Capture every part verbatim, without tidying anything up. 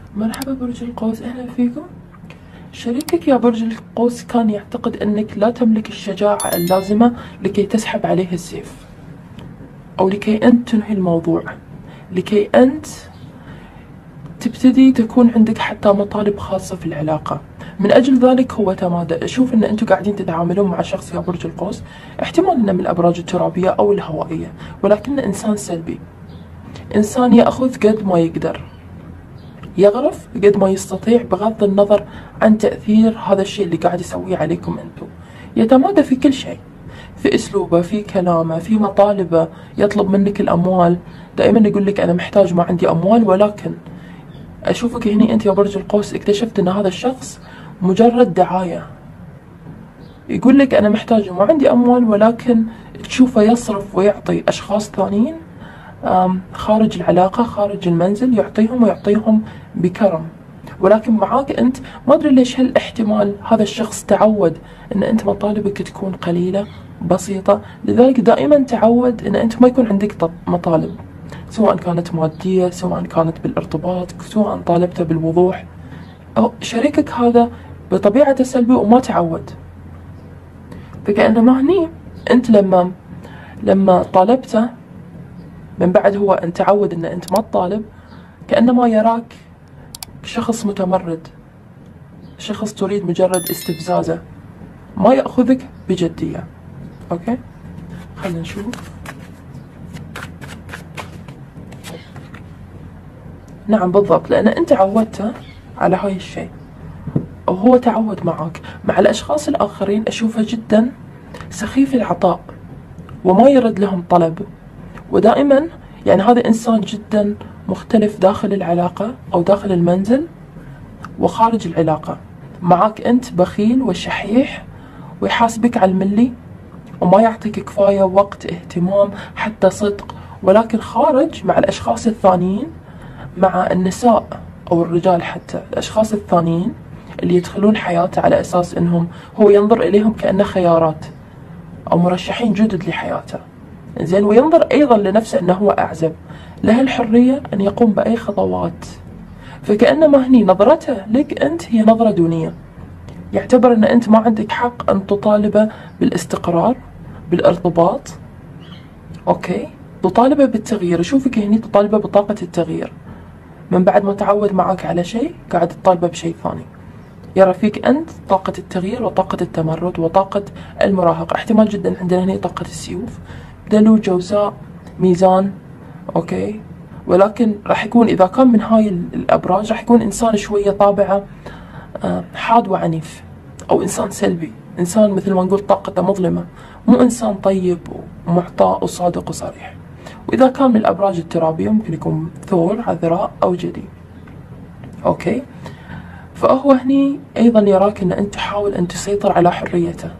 مرحبا برج القوس، أهلا فيكم. شريكك يا برج القوس كان يعتقد أنك لا تملك الشجاعة اللازمة لكي تسحب عليه السيف، أو لكي أنت تنهي الموضوع، لكي أنت تبتدي تكون عندك حتى مطالب خاصة في العلاقة. من أجل ذلك هو تمادى. أشوف أن أنتم قاعدين تتعاملون مع شخص يا برج القوس احتمال أنه من الأبراج الترابية أو الهوائية، ولكنه إنسان سلبي، إنسان يأخذ قد ما يقدر، يغرف قد ما يستطيع بغض النظر عن تأثير هذا الشيء اللي قاعد يسويه عليكم أنتم. يتمادى في كل شيء، في أسلوبه، في كلامه، في مطالبه، يطلب منك الأموال. دائما يقول لك أنا محتاج، ما عندي أموال. ولكن أشوفك هنا أنت يا برج القوس اكتشفت أن هذا الشخص مجرد دعاية. يقول لك أنا محتاج وما عندي أموال، ولكن تشوفه يصرف ويعطي أشخاص ثانيين خارج العلاقة، خارج المنزل، يعطيهم ويعطيهم بكرم. ولكن معاك أنت ما أدري ليش هالاحتمال هذا الشخص تعود أن أنت مطالبك تكون قليلة بسيطة، لذلك دائما تعود أن أنت ما يكون عندك مطالب، سواء كانت مادية، سواء كانت بالارتباط، سواء طالبته بالوضوح. أو شريكك هذا بطبيعته سلبي وما تعود، فكأنما هني أنت لما لما طالبته من بعد هو أن تعود أن أنت ما تطالب، كأنما يراك شخص متمرد، شخص تريد مجرد استفزازه، ما يأخذك بجدية. أوكي، خلينا نشوف. نعم بالضبط، لأن أنت عودته على هاي الشيء، أو هو تعود معك. مع الأشخاص الآخرين أشوفه جدا سخيف العطاء وما يرد لهم طلب، ودائما يعني هذا إنسان جدا مختلف داخل العلاقة أو داخل المنزل وخارج العلاقة. معك أنت بخيل وشحيح ويحاسبك على الملي وما يعطيك كفاية وقت، اهتمام، حتى صدق. ولكن خارج مع الأشخاص الثانيين، مع النساء أو الرجال، حتى الأشخاص الثانيين اللي يدخلون حياته على أساس أنهم هو ينظر إليهم كأنه خيارات أو مرشحين جدد لحياته، زين، وينظر أيضا لنفسه أنه هو أعزب، له الحرية أن يقوم بأي خطوات. فكأنما هني نظرته لك أنت هي نظرة دونية، يعتبر أن أنت ما عندك حق أن تطالبه بالاستقرار، بالارتباط. أوكي، تطالبه بالتغيير. أشوفك هني تطالبه بطاقة التغيير، من بعد ما تعود معك على شيء قاعد تطالبه بشيء ثاني. يرى فيك أنت طاقة التغيير وطاقة التمرد وطاقة المراهقة. احتمال جدا عندنا هنا طاقة السيوف، دلو، جوزاء، ميزان. أوكي، ولكن راح يكون إذا كان من هاي الأبراج راح يكون إنسان شوية طابعه حاد وعنيف، أو إنسان سلبي، إنسان مثل ما نقول طاقته مظلمة، مو إنسان طيب ومعطاء وصادق وصريح. وإذا كان من الأبراج الترابية ممكن يكون ثور، عذراء، أو جدي. أوكي، فهو هني أيضا يراك أن أنت تحاول أن تسيطر على حريته،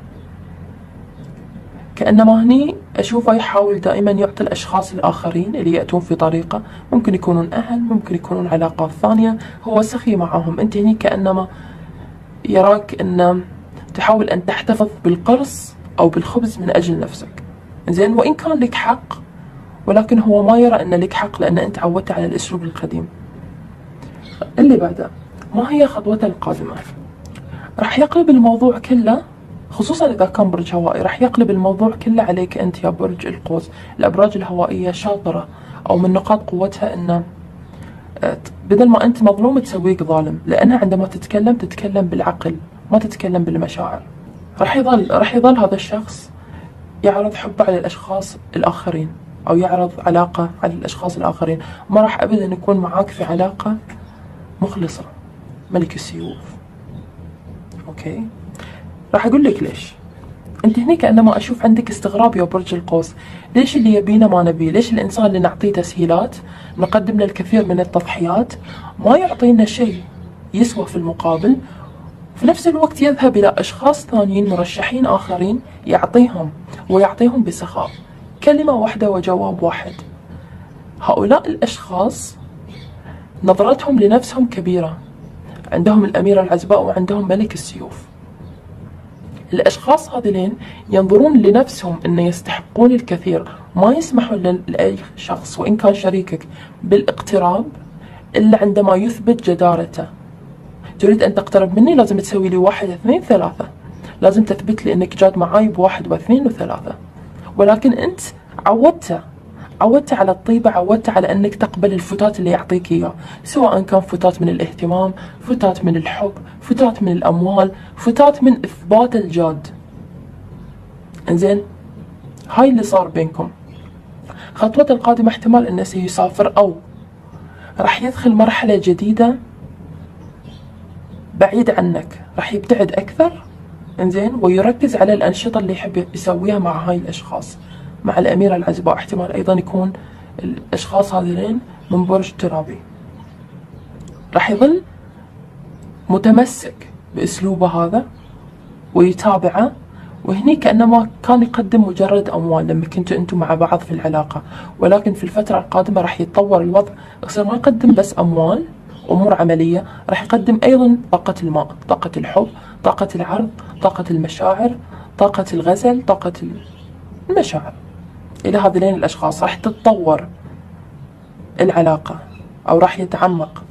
كأنما هني أشوفه يحاول دائما يعطي الأشخاص الآخرين اللي يأتون في طريقه، ممكن يكونون أهل، ممكن يكونون علاقات ثانية، هو سخي معهم. أنت هني كأنما يراك أن تحاول أن تحتفظ بالقرص أو بالخبز من أجل نفسك، زين، وإن كان لك حق، ولكن هو ما يرى أن لك حق لأن أنت عودت على الأسلوب القديم. اللي بعده، ما هي خطوته القادمة؟ راح يقلب الموضوع كله، خصوصا إذا كان برج هوائي، راح يقلب الموضوع كله عليك أنت يا برج القوس. الأبراج الهوائية شاطرة، أو من نقاط قوتها أن بدل ما أنت مظلوم تسويك ظالم، لأنها عندما تتكلم تتكلم بالعقل، ما تتكلم بالمشاعر. راح يظل راح يظل هذا الشخص يعرض حبه على الأشخاص الآخرين، أو يعرض علاقة على الأشخاص الآخرين. ما راح أبدا يكون معاك في علاقة مخلصة. ملك السيوف. أوكي، راح أقول لك ليش. أنت هني كأنما أشوف عندك استغراب يا برج القوس، ليش اللي يبينا ما نبيه؟ ليش الإنسان اللي نعطيه تسهيلات، نقدم له الكثير من التضحيات، ما يعطينا شيء يسوى في المقابل، في نفس الوقت يذهب إلى أشخاص ثانيين مرشحين آخرين يعطيهم، ويعطيهم بسخاء، كلمة واحدة وجواب واحد. هؤلاء الأشخاص نظرتهم لنفسهم كبيرة، عندهم الأميرة العزباء وعندهم ملك السيوف. الأشخاص هذين ينظرون لنفسهم أن يستحقون الكثير، ما يسمحوا لأي شخص وإن كان شريكك بالاقتراب إلا عندما يثبت جدارته. تريد أن تقترب مني لازم تسوي لي واحد اثنين ثلاثة، لازم تثبت لي أنك جاد معاي بواحد واثنين وثلاثة. ولكن أنت عودته عودته على الطيبة، عودته على أنك تقبل الفتات اللي يعطيك إياه، سواء كان فتات من الاهتمام، فتات من الحب، فتات من الأموال، فتات من إثبات الجاد. إنزين، هاي اللي صار بينكم. خطوة القادمة احتمال أنه سيسافر أو راح يدخل مرحلة جديدة بعيد عنك، راح يبتعد أكثر. إنزين، ويركز على الأنشطة اللي يحب يسويها مع هاي الأشخاص، مع الأميرة العزباء. احتمال أيضا يكون الأشخاص هذين من برج ترابي. راح يظل متمسك بأسلوبه هذا ويتابعه، وهني كأنما كان يقدم مجرد أموال لما كنتوا أنتم مع بعض في العلاقة، ولكن في الفترة القادمة راح يتطور الوضع، يصير ما يقدم بس أموال أمور عملية، راح يقدم أيضا طاقة الماء، طاقة الحب، طاقة العرض، طاقة المشاعر، طاقة الغزل، طاقة المشاعر. إلى هذين الأشخاص راح تتطور العلاقة أو راح يتعمق.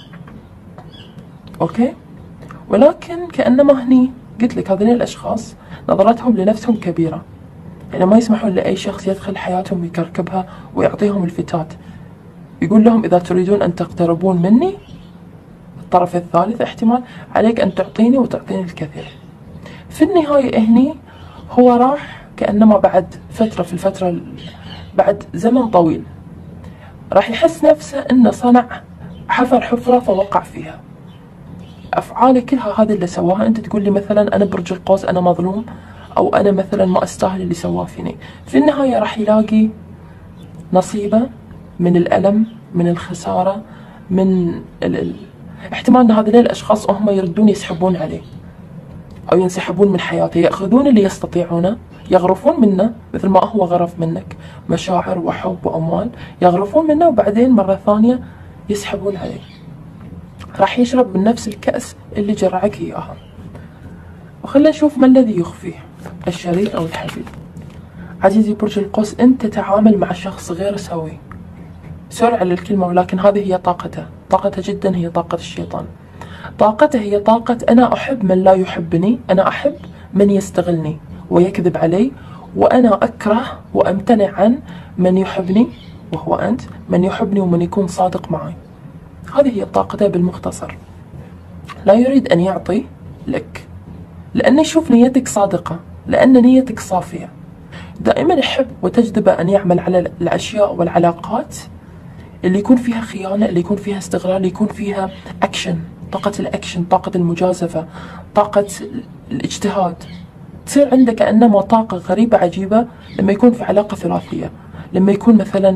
أوكي، ولكن كأنما هني قلت لك هذين الأشخاص نظرتهم لنفسهم كبيرة، يعني ما يسمحون لأي شخص يدخل حياتهم ويكركبها ويعطيهم الفتات. يقول لهم إذا تريدون أن تقتربون مني، الطرف الثالث احتمال، عليك أن تعطيني وتعطيني الكثير. في النهاية هني هو راح كأنما بعد فترة، في الفترة بعد زمن طويل راح يحس نفسه أنه صنع حفر حفرة فوقع فيها. أفعاله كلها هذه اللي سواها، أنت تقول لي مثلا أنا برج القوس أنا مظلوم، أو أنا مثلا ما أستاهل اللي سواه فيني. في النهاية راح يلاقي نصيبه من الألم، من الخسارة، من ال... ال... احتمال أن هذين الأشخاص هم يردون يسحبون عليه أو ينسحبون من حياته، يأخذون اللي يستطيعونه، يغرفون منه مثل ما هو غرف منك مشاعر وحب وأموال، يغرفون منه وبعدين مرة ثانية يسحبون عليه. راح يشرب من نفس الكأس اللي جرعك إياها. وخلنا نشوف ما الذي يخفيه الشريك أو الحبيب. عزيزي برج القوس، أنت تتعامل مع شخص غير سوي، سوري على الكلمة، ولكن هذه هي طاقته. طاقته جدا هي طاقة الشيطان. طاقته هي طاقة أنا أحب من لا يحبني، أنا أحب من يستغلني ويكذب علي، وأنا أكره وأمتنع عن من يحبني وهو أنت، من يحبني ومن يكون صادق معي. هذه هي طاقته بالمختصر. لا يريد أن يعطي لك لأن يشوف نيتك صادقة، لأن نيتك صافية. دائما يحب وتجذبه أن يعمل على الأشياء والعلاقات اللي يكون فيها خيانة، اللي يكون فيها استغلال، اللي يكون فيها أكشن، طاقة الأكشن، طاقة المجازفة، طاقة الاجتهاد. تصير عندك كأنما طاقة غريبة عجيبة لما يكون في علاقة ثلاثية، لما يكون مثلا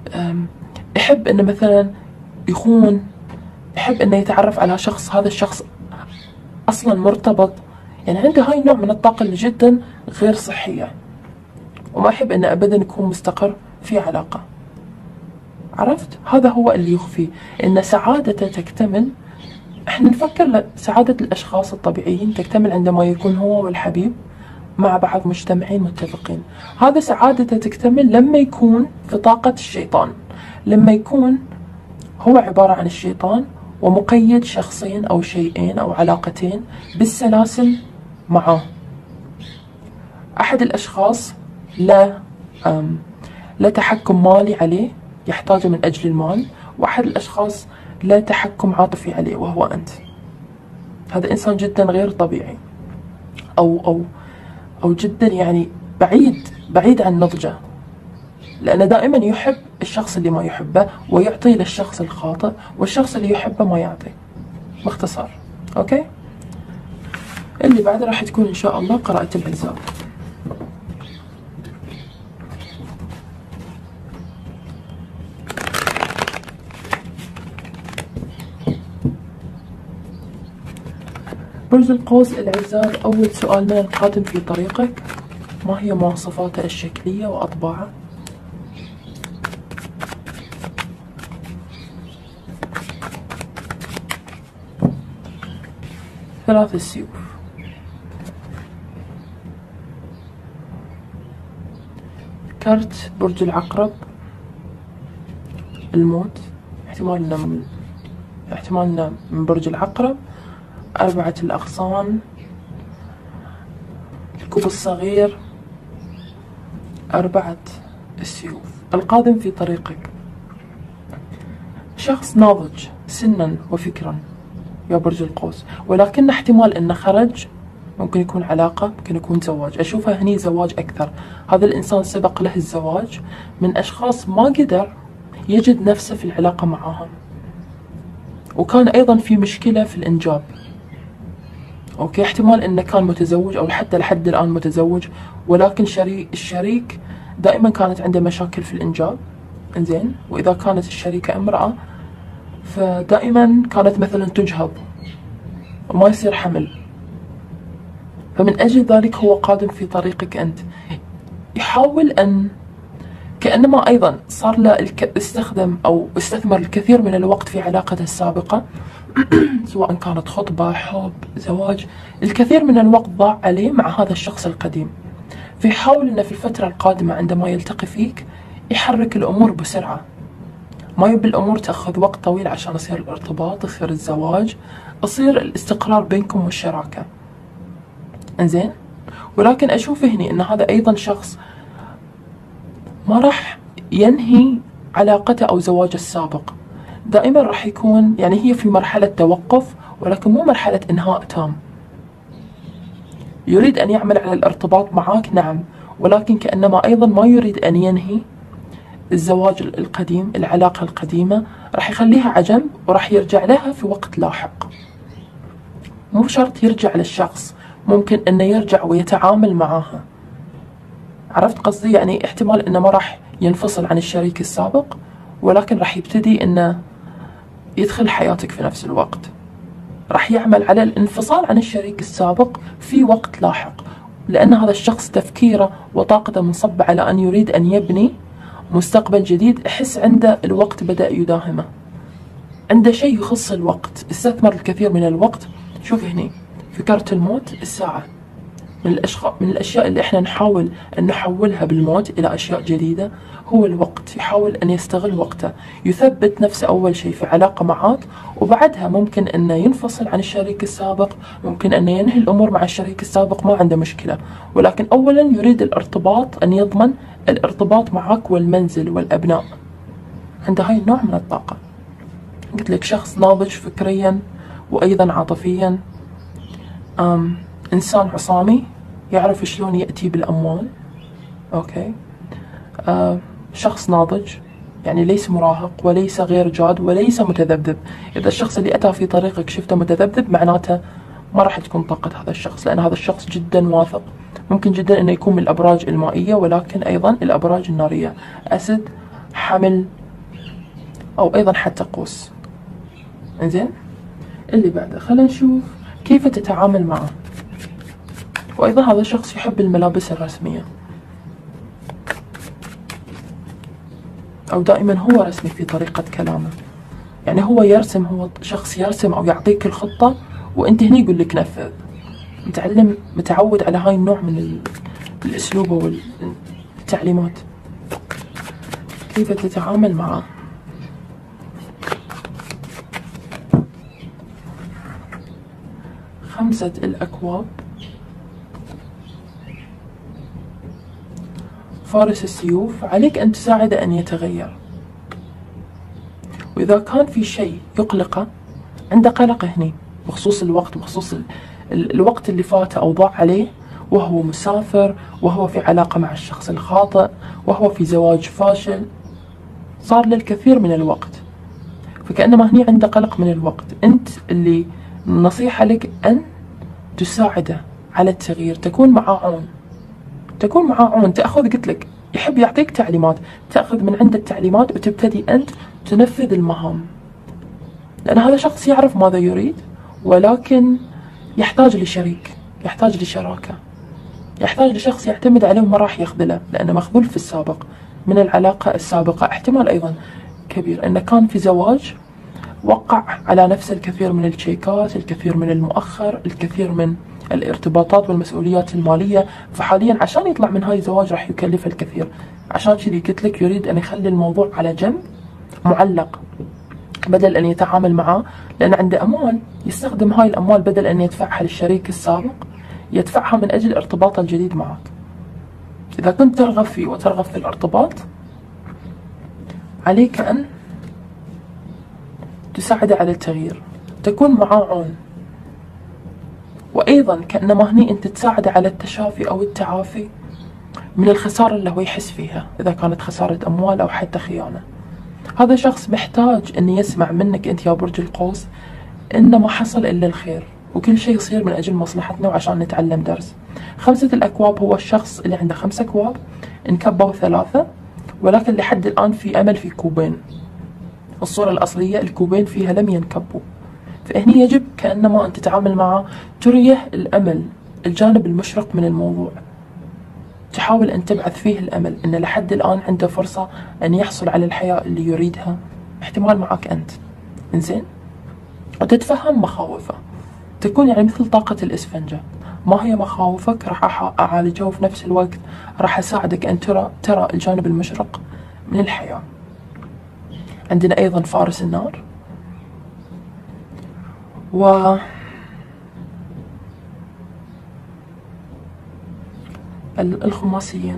يحب أنه مثلا يخون، يحب أنه يتعرف على شخص، هذا الشخص أصلا مرتبط، يعني عنده هاي النوع من الطاقة اللي جدا غير صحية، وما يحب أنه أبدا يكون مستقر في علاقة. عرفت؟ هذا هو اللي يخفي أن سعادته تكتمل. احنا نفكر سعادة الأشخاص الطبيعيين تكتمل عندما يكون هو والحبيب مع بعض مجتمعين متفقين. هذا سعادته تكتمل لما يكون في طاقة الشيطان، لما يكون هو عبارة عن الشيطان ومقيد شخصين أو شيئين أو علاقتين بالسلاسل معه. أحد الأشخاص لا لا تحكم مالي عليه يحتاجه من أجل المال، وأحد الأشخاص لا تحكم عاطفي عليه وهو أنت. هذا إنسان جدا غير طبيعي، أو أو أو جدا يعني بعيد بعيد عن نضجه، لأنه دائما يحب الشخص اللي ما يحبه ويعطي للشخص الخاطئ، والشخص اللي يحبه ما يعطي. باختصار أوكي. اللي بعده راح تكون إن شاء الله قراءة الحساب. برج القوس العزاب، أول سؤال من القادم في طريقك: ما هي مواصفاته الشكلية وأطباعه؟ ثلاث السيوف، كرت برج العقرب، الموت، احتمال انه احتمال انه من برج العقرب. أربعة الأغصان، الكوب الصغير، أربعة السيوف. القادم في طريقك شخص ناضج سنا وفكرا يا برج القوس، ولكن احتمال انه خرج، ممكن يكون علاقة، ممكن يكون زواج. اشوفها هني زواج اكثر. هذا الانسان سبق له الزواج من اشخاص ما قدر يجد نفسه في العلاقة معاهم، وكان ايضا في مشكلة في الانجاب. اوكي، احتمال انه كان متزوج او حتى لحد الان متزوج، ولكن شريك الشريك دائما كانت عنده مشاكل في الانجاب. انزين، واذا كانت الشريكة امرأة فدائما كانت مثلا تجهض وما يصير حمل. فمن اجل ذلك هو قادم في طريقك انت، يحاول ان كأنما ايضا صار له الك... استخدم او استثمر الكثير من الوقت في علاقته السابقة سواء كانت خطبة، حب، زواج. الكثير من الوقت ضاع عليه مع هذا الشخص القديم، فيحاول انه في الفترة القادمة عندما يلتقي فيك يحرك الامور بسرعة. ما يبي الامور تاخذ وقت طويل عشان يصير الارتباط، يصير الزواج، يصير الاستقرار بينكم والشراكة. انزين، ولكن اشوف هني ان هذا ايضا شخص ما راح ينهي علاقته او زواجه السابق. دائما راح يكون يعني هي في مرحلة توقف، ولكن مو مرحلة انهاء تام. يريد ان يعمل على الارتباط معك، نعم، ولكن كأنما ايضا ما يريد ان ينهي الزواج القديم، العلاقة القديمة راح يخليها عجم وراح يرجع لها في وقت لاحق. مو شرط يرجع للشخص، ممكن انه يرجع ويتعامل معاها. عرفت قصدي؟ يعني احتمال انه ما راح ينفصل عن الشريك السابق، ولكن راح يبتدي انه يدخل حياتك في نفس الوقت. راح يعمل على الانفصال عن الشريك السابق في وقت لاحق، لان هذا الشخص تفكيره وطاقته منصبة على ان يريد ان يبني مستقبل جديد. احس عنده الوقت بدأ يداهمه، عنده شيء يخص الوقت، استثمر الكثير من الوقت. شوف هني في كرت الموت الساعة، من الأشخاص من الأشياء اللي احنا نحاول أن نحولها بالموت إلى أشياء جديدة هو الوقت. يحاول أن يستغل وقته، يثبت نفسه أول شيء في علاقة معاك، وبعدها ممكن أنه ينفصل عن الشريك السابق، ممكن أنه ينهي الأمور مع الشريك السابق، ما عنده مشكلة. ولكن أولا يريد الارتباط، أن يضمن الارتباط معك والمنزل والأبناء. عنده هاي النوع من الطاقة. قلت لك شخص ناضج فكريا وأيضا عاطفيا. أم إنسان عصامي يعرف شلون يأتي بالأموال. أوكي، أه شخص ناضج، يعني ليس مراهق وليس غير جاد وليس متذبذب. إذا الشخص اللي أتى في طريقك شفته متذبذب، معناته ما راح تكون طاقة هذا الشخص، لأن هذا الشخص جدا واثق. ممكن جدا أنه يكون من الأبراج المائية، ولكن أيضا الأبراج النارية، أسد، حمل، أو أيضا حتى قوس. إنزين، اللي بعده خلينا نشوف كيف تتعامل معه. وأيضا هذا الشخص يحب الملابس الرسمية، أو دائما هو رسمي في طريقة كلامه. يعني هو يرسم، هو شخص يرسم أو يعطيك الخطة وأنت هني يقول لك نفذ. متعلم متعود على هاي النوع من الأسلوب والتعليمات. كيف تتعامل معه؟ خمسة الأكواب، فارس السيوف. عليك أن تساعده أن يتغير، وإذا كان في شيء يقلقه، عنده قلق هني بخصوص الوقت، بخصوص ال ال الوقت اللي فات أو ضاع عليه، وهو مسافر، وهو في علاقة مع الشخص الخاطئ، وهو في زواج فاشل، صار له الكثير من الوقت. فكأنما هني عنده قلق من الوقت. أنت اللي نصيحة لك أن تساعده على التغيير، تكون معاه عون، تكون معاه عون. تأخذ، قلت لك يحب يعطيك تعليمات، تأخذ من عنده التعليمات وتبتدي أنت تنفذ المهام. لأن هذا شخص يعرف ماذا يريد، ولكن يحتاج لشريك، يحتاج لشراكة، يحتاج لشخص يعتمد عليه وما راح يخذله، لأنه مخذول في السابق من العلاقة السابقة. احتمال أيضا كبير أنه كان في زواج، وقع على نفسه الكثير من الشيكات، الكثير من المؤخر، الكثير من الارتباطات والمسؤوليات المالية. فحاليا عشان يطلع من هاي الزواج راح يكلفه الكثير. عشان كذي قلت لك يريد أن يخلي الموضوع على جنب، معلق، بدل أن يتعامل معه، لأن عنده أموال يستخدم هاي الأموال بدل أن يدفعها للشريك السابق يدفعها من أجل ارتباطه الجديد معك. إذا كنت ترغب فيه وترغب في الارتباط عليك أن تساعده على التغيير، تكون معاه عون، وأيضا كأنما هني أنت تساعده على التشافي أو التعافي من الخسارة اللي هو يحس فيها، إذا كانت خسارة أموال أو حتى خيانة. هذا شخص محتاج أن يسمع منك أنت يا برج القوس إن ما حصل إلا الخير، وكل شيء يصير من أجل مصلحتنا وعشان نتعلم درس. خمسة الأكواب هو الشخص اللي عنده خمسة أكواب انكبوا ثلاثة، ولكن لحد الآن في أمل في كوبين. الصورة الأصلية الكوبين فيها لم ينكبوا، فهني يجب كأنما أن تتعامل معه تريه الأمل، الجانب المشرق من الموضوع، تحاول أن تبعث فيه الأمل أن لحد الآن عنده فرصة أن يحصل على الحياة اللي يريدها، احتمال معك أنت. إنزين، وتتفهم مخاوفه، تكون يعني مثل طاقة الإسفنجة. ما هي مخاوفك راح أعالجها، وفي نفس الوقت راح أساعدك أن ترى ترى الجانب المشرق من الحياة. عندنا أيضا فارس النار و الخماسيين.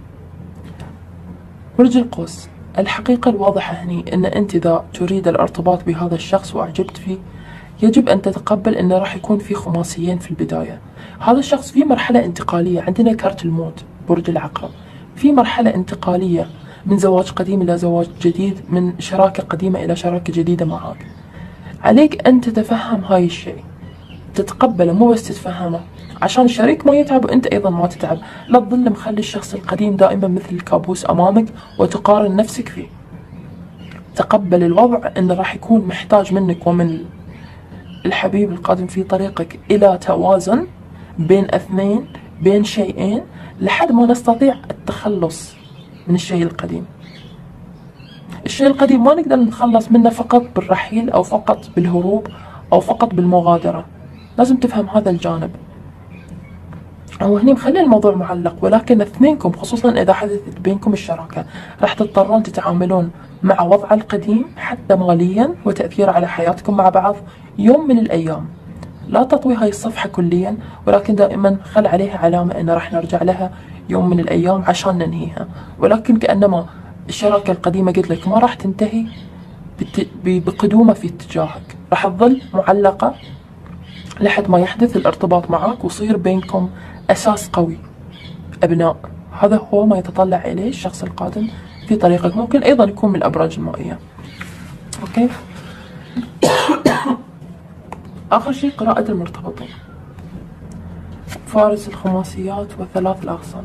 برج القوس، الحقيقة الواضحة هني أن أنت إذا تريد الارتباط بهذا الشخص وأعجبت فيه يجب أن تتقبل أنه راح يكون في خماسيين في البداية. هذا الشخص في مرحلة انتقالية، عندنا كارت الموت برج العقرب، في مرحلة انتقالية من زواج قديم إلى زواج جديد، من شراكة قديمة إلى شراكة جديدة معك. عليك أن تتفهم هاي الشيء، تتقبله مو بس تتفهمه، عشان الشريك ما يتعب وأنت أيضا ما تتعب. لا تظل مخلي الشخص القديم دائما مثل الكابوس أمامك وتقارن نفسك فيه. تقبل الوضع أنه راح يكون محتاج منك ومن الحبيب القادم في طريقك إلى توازن بين اثنين، بين شيئين، لحد ما نستطيع التخلص من الشيء القديم. الشيء القديم ما نقدر نتخلص منه فقط بالرحيل أو فقط بالهروب أو فقط بالمغادرة، لازم تفهم هذا الجانب. هو هني مخلي الموضوع معلق، ولكن اثنينكم خصوصا إذا حدثت بينكم الشراكة راح تضطرون تتعاملون مع وضع القديم حتى ماليا وتأثير على حياتكم مع بعض يوم من الأيام. لا تطوي هاي الصفحة كليا، ولكن دائما خل عليها علامة أن راح نرجع لها يوم من الأيام عشان ننهيها. ولكن كأنما الشراكة القديمة قلت لك ما راح تنتهي بقدومة في اتجاهك، راح تظل معلقة لحد ما يحدث الارتباط معك ويصير بينكم أساس قوي، أبناء. هذا هو ما يتطلع إليه الشخص القادم في طريقك. ممكن أيضا يكون من الأبراج المائية. أوكي. آخر شيء قراءة المرتبطين، فارس الخماسيات وثلاث الأغصان.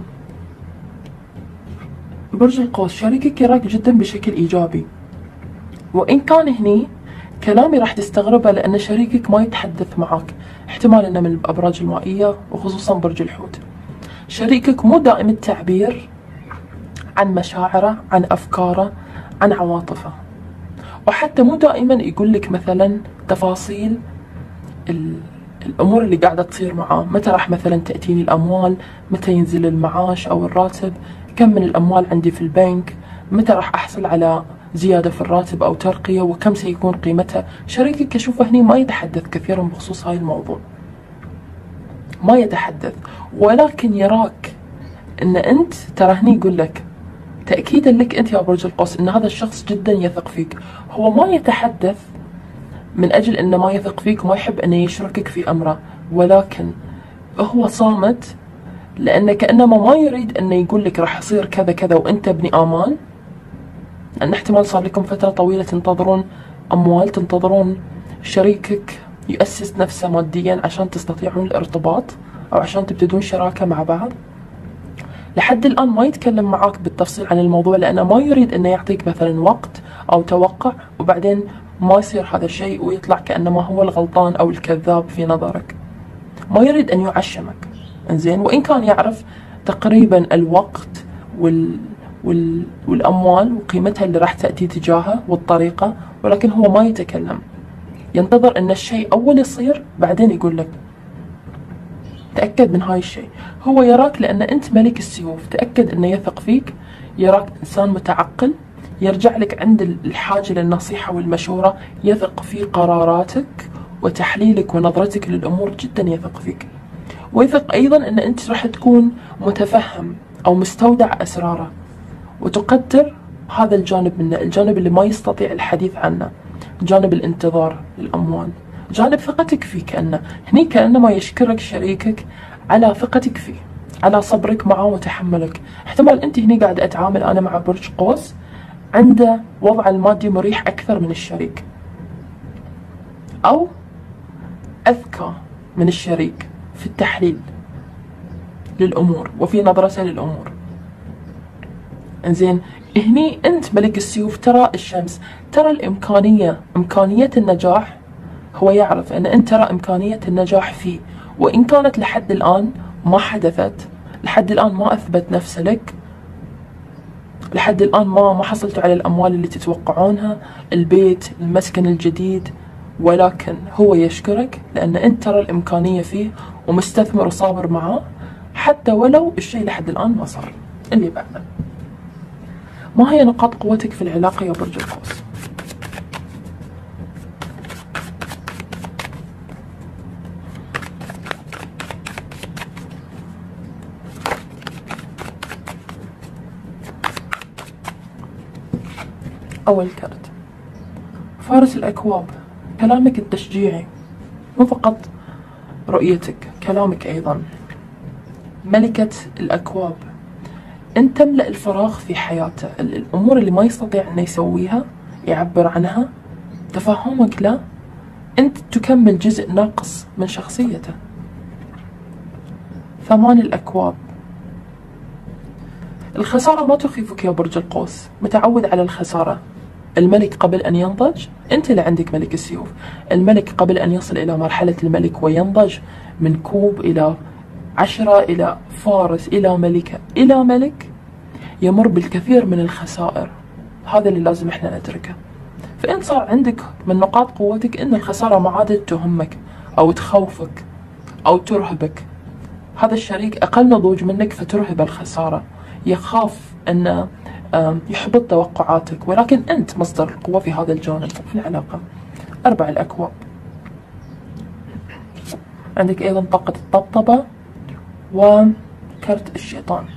برج القوس، شريكك يراك جدا بشكل إيجابي، وإن كان هني كلامي راح تستغربه لأن شريكك ما يتحدث معك، احتمال أنه من الأبراج المائية وخصوصا برج الحوت. شريكك مو دائم التعبير عن مشاعره، عن أفكاره، عن عواطفه، وحتى مو دائما يقول لك مثلا تفاصيل الأمور اللي قاعدة تصير معاه. متى راح مثلا تأتيني الأموال، متى ينزل المعاش أو الراتب، كم من الأموال عندي في البنك، متى راح أحصل على زيادة في الراتب أو ترقية، وكم سيكون قيمتها. شريكك أشوفه هني ما يتحدث كثيرا بخصوص هاي الموضوع، ما يتحدث، ولكن يراك أن أنت ترى هني يقول لك تأكيدا لك أنت يا برج القوس أن هذا الشخص جدا يثق فيك. هو ما يتحدث من أجل أنه ما يثق فيك وما يحب أنه يشركك في أمره، ولكن هو صامت لأنه كأنما ما يريد أنه يقول لك راح يصير كذا كذا وأنت ابني آمان. أن احتمال صار لكم فترة طويلة تنتظرون أموال، تنتظرون شريكك يؤسس نفسه ماديا عشان تستطيعون الارتباط أو عشان تبتدون شراكة مع بعض. لحد الآن ما يتكلم معاك بالتفصيل عن الموضوع لأنه ما يريد أنه يعطيك مثلا وقت أو توقع وبعدين ما يصير هذا الشيء ويطلع كأنما هو الغلطان أو الكذاب في نظرك. ما يريد أن يعشمك، إنزين، وإن كان يعرف تقريبا الوقت وال وال... والأموال وقيمتها اللي راح تأتي تجاهه والطريقة، ولكن هو ما يتكلم، ينتظر أن الشيء أول يصير بعدين يقول لك. تأكد من هاي الشيء. هو يراك لأن أنت ملك السيوف، تأكد أنه يثق فيك، يراك إنسان متعقل، يرجع لك عند الحاجة للنصيحة والمشورة، يثق في قراراتك وتحليلك ونظرتك للأمور، جدا يثق فيك. ويثق أيضا أن أنت راح تكون متفهم أو مستودع أسراره، وتقدر هذا الجانب منه، الجانب اللي ما يستطيع الحديث عنه، جانب الانتظار للأموال، جانب ثقتك فيه. كأنه هني كأنما يشكرك شريكك على ثقتك فيه، على صبرك معه وتحملك. احتمال أنت هني قاعد أتعامل أنا مع برج قوس عنده وضع المادي مريح أكثر من الشريك، أو أذكى من الشريك في التحليل للأمور وفي نظرته للأمور. انزين هني أنت ملك السيوف ترى الشمس، ترى الإمكانية، إمكانية النجاح. هو يعرف أن أنت ترى إمكانية النجاح فيه، وإن كانت لحد الآن ما حدثت، لحد الآن ما أثبت نفسه لك، لحد الآن ما ما حصلتوا على الأموال اللي تتوقعونها، البيت، المسكن الجديد، ولكن هو يشكرك لأن أنت ترى الإمكانية فيه ومستثمر وصابر معاه، حتى ولو الشيء لحد الآن ما صار. اللي بعده، ما هي نقاط قوتك في العلاقة يا برج القوس؟ أول كرت فارس الأكواب، كلامك التشجيعي، مو فقط رؤيتك، كلامك أيضا. ملكة الأكواب، أنت تملأ الفراغ في حياته، الأمور اللي ما يستطيع أنه يسويها يعبر عنها، تفهمك له، أنت تكمل جزء ناقص من شخصيته. ثمان الأكواب، الخسارة ما تخيفك يا برج القوس، متعود على الخسارة. الملك قبل أن ينضج، أنت اللي عندك ملك السيوف، الملك قبل أن يصل إلى مرحلة الملك وينضج من كوب إلى عشرة إلى فارس إلى ملكة إلى ملك، يمر بالكثير من الخسائر. هذا اللي لازم احنا ندركه. فأنت صار عندك من نقاط قوتك أن الخسارة ما عادت تهمك أو تخوفك أو ترهبك. هذا الشريك أقل نضوج منك فترهب الخسارة، يخاف أن يحبط توقعاتك، ولكن أنت مصدر القوة في هذا الجانب في العلاقة. أربع الأكواب، عندك أيضا طاقة الطبطبة وكرت الشيطان.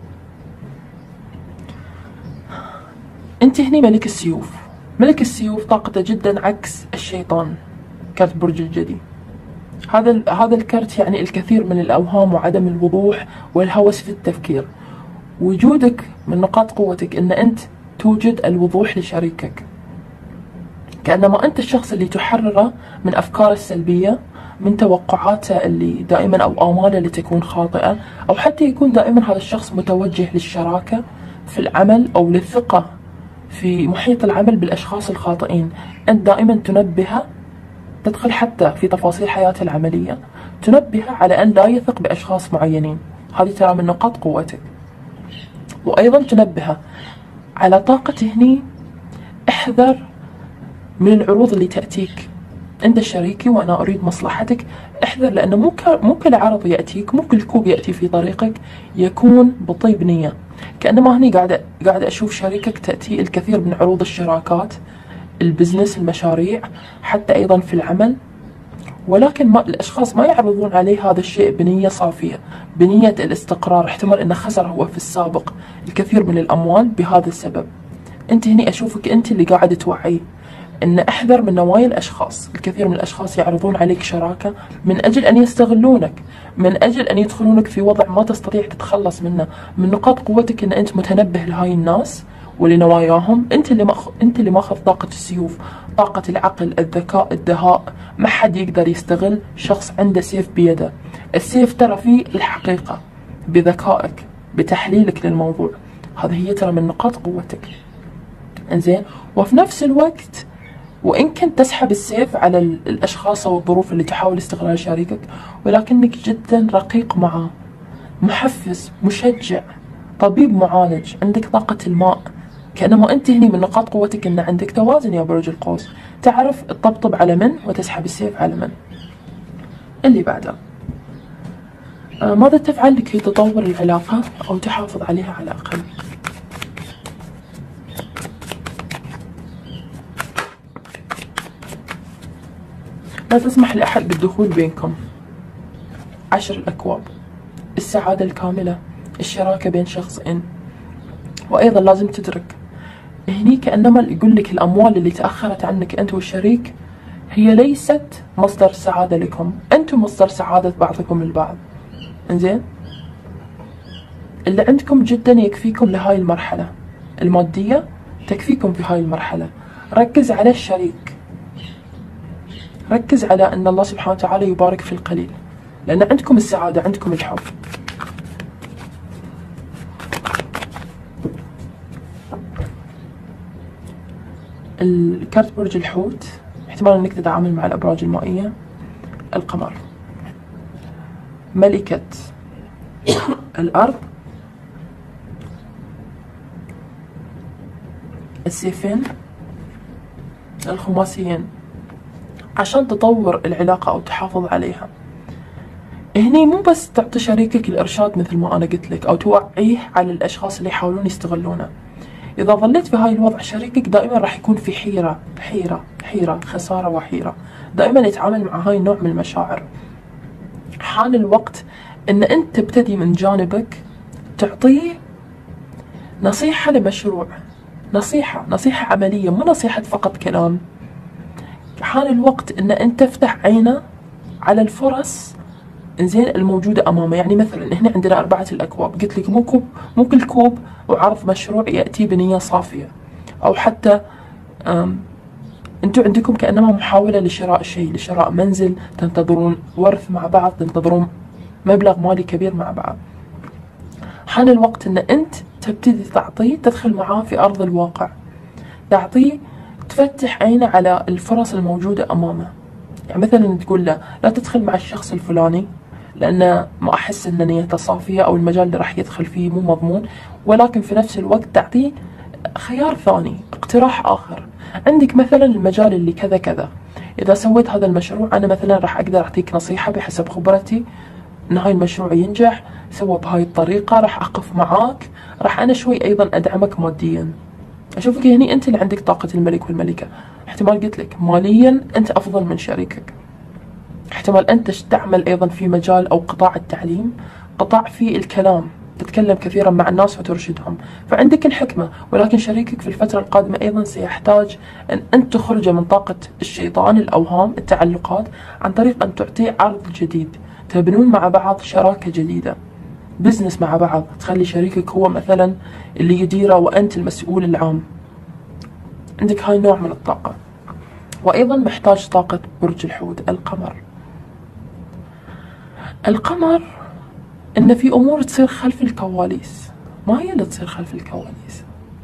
أنت هني ملك السيوف، ملك السيوف طاقته جدا عكس الشيطان، كرت برج الجدي. هذا هذا الكرت يعني الكثير من الأوهام وعدم الوضوح والهوس في التفكير. وجودك من نقاط قوتك أن أنت توجد الوضوح لشريكك، كأنما أنت الشخص اللي تحرره من أفكاره السلبية، من توقعاته اللي دائما أو آماله اللي تكون خاطئة، أو حتى يكون دائما هذا الشخص متوجه للشراكة في العمل أو للثقة في محيط العمل بالأشخاص الخاطئين. أنت دائما تنبهه، تدخل حتى في تفاصيل حياته العملية، تنبهه على أن لا يثق بأشخاص معينين. هذه ترى من نقاط قوتك. وأيضا تنبهه على طاقته هني، احذر من العروض اللي تأتيك عند شريكي وأنا أريد مصلحتك، احذر، لأنه مو مو كل عرض يأتيك، مو كل كوب يأتي في طريقك يكون بطيب نية. كأنما هني قاعدة قاعدة أشوف شريكك تأتي الكثير من عروض الشراكات، البزنس، المشاريع، حتى أيضا في العمل، ولكن ما الأشخاص ما يعرضون عليه هذا الشيء بنية صافية، بنية الاستقرار. احتمال أنه خسر هو في السابق الكثير من الأموال بهذا السبب. أنت هني أشوفك أنت اللي قاعدة توعي أن احذر من نوايا الأشخاص. الكثير من الأشخاص يعرضون عليك شراكة من أجل أن يستغلونك، من أجل أن يدخلونك في وضع ما تستطيع تتخلص منه. من نقاط قوتك أن أنت متنبه لهاي الناس ولنواياهم. أنت اللي مأخ... أنت اللي ماخذ طاقة السيوف، طاقة العقل، الذكاء، الدهاء. ما حد يقدر يستغل شخص عنده سيف بيده. السيف ترى فيه الحقيقة بذكائك، بتحليلك للموضوع. هذه هي ترى من نقاط قوتك. انزين، وفي نفس الوقت وإن كنت تسحب السيف على الأشخاص أو الظروف اللي تحاول استغلال شريكك، ولكنك جدا رقيق معه، محفز، مشجع، طبيب معالج. عندك طاقة الماء، كأنما أنت هني من نقاط قوتك أن عندك توازن يا برج القوس، تعرف تطبطب على من وتسحب السيف على من. اللي بعده، آه ماذا تفعل لكي تطور العلاقة أو تحافظ عليها على الأقل؟ لا تسمح لأحد بالدخول بينكم. عشر الأكواب، السعادة الكاملة، الشراكة بين شخصين. وأيضا لازم تدرك هني كأنما يقول لك الأموال اللي تأخرت عنك أنت والشريك هي ليست مصدر سعادة لكم، أنتم مصدر سعادة بعضكم البعض. إنزين، اللي عندكم جدا يكفيكم لهاي المرحلة المادية، تكفيكم في هاي المرحلة. ركز على الشريك، ركز على أن الله سبحانه وتعالى يبارك في القليل، لأن عندكم السعادة، عندكم الحب. الكارت برج الحوت، احتمال انك تتعامل مع الابراج المائية. القمر، ملكة الارض، السيفين، الخماسيين. عشان تطور العلاقة او تحافظ عليها، هني مو بس تعطي شريكك الارشاد مثل ما انا قلت لك، او توعيه على الاشخاص اللي يحاولون يستغلونه. إذا ظليت في هاي الوضع شريكك دائما راح يكون في حيرة حيرة حيرة خسارة وحيرة، دائما يتعامل مع هاي النوع من المشاعر. حان الوقت إن أنت تبتدي من جانبك تعطيه نصيحة لمشروع، نصيحة نصيحة عملية، مو نصيحة فقط كلام. حان الوقت إن أنت تفتح عينه على الفرص زين الموجودة أمامه. يعني مثلا هنا عندنا أربعة الأكواب، قلت لك مو كوب مو كل كوب وعرض مشروع يأتي بنية صافية، أو حتى أنتم عندكم كأنما محاولة لشراء شيء، لشراء منزل، تنتظرون ورث مع بعض، تنتظرون مبلغ مالي كبير مع بعض. حان الوقت أن أنت تبتدي تعطيه، تدخل معاه في أرض الواقع، تعطيه تفتح عينه على الفرص الموجودة أمامه. يعني مثلا تقول له لا تدخل مع الشخص الفلاني لأن ما أحس أن نيته صافية، أو المجال اللي راح يدخل فيه مو مضمون، ولكن في نفس الوقت تعطيه خيار ثاني، اقتراح آخر. عندك مثلا المجال اللي كذا كذا، إذا سويت هذا المشروع أنا مثلا راح أقدر أعطيك نصيحة بحسب خبرتي أن هاي المشروع ينجح، سوى بهاي الطريقة، راح أقف معاك، راح أنا شوي أيضا أدعمك ماديا. أشوفك هني أنت اللي عندك طاقة الملك والملكة. احتمال قلت لك ماليا أنت أفضل من شريكك، احتمال أنت تعمل أيضا في مجال أو قطاع التعليم، قطاع في الكلام، تتكلم كثيرا مع الناس وترشدهم، فعندك الحكمة. ولكن شريكك في الفترة القادمة أيضا سيحتاج أن أنت تخرج من طاقة الشيطان، الأوهام، التعلقات، عن طريق أن تعطيه عرض جديد، تبنون مع بعض شراكة جديدة، بزنس مع بعض، تخلي شريكك هو مثلا اللي يديره وأنت المسؤول العام. عندك هاي نوع من الطاقة. وأيضا محتاج طاقة برج الحوت، القمر. القمر إن في أمور تصير خلف الكواليس. ما هي اللي تصير خلف الكواليس؟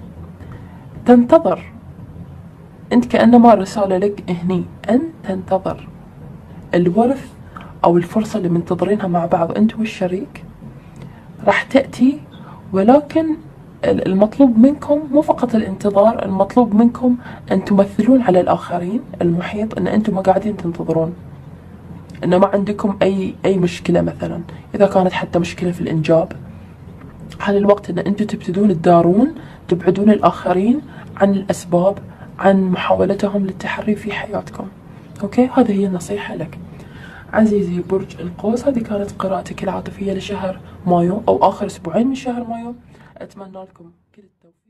تنتظر أنت، كأنما رسالة لك هني، أن تنتظر الورث أو الفرصة اللي منتظرينها مع بعض أنت والشريك راح تأتي. ولكن المطلوب منكم مو فقط الانتظار، المطلوب منكم أن تمثلون على الآخرين، المحيط، أن أنتم ما قاعدين تنتظرون، أن ما عندكم أي أي مشكلة. مثلا إذا كانت حتى مشكلة في الإنجاب، حان الوقت أن أنتم تبتدون تدارون، تبعدون الآخرين عن الأسباب، عن محاولتهم للتحري في حياتكم. أوكي، هذه هي النصيحة لك عزيزي برج القوس. هذه كانت قراءتك العاطفية لشهر مايو أو آخر أسبوعين من شهر مايو. أتمنى لكم كل التوفيق.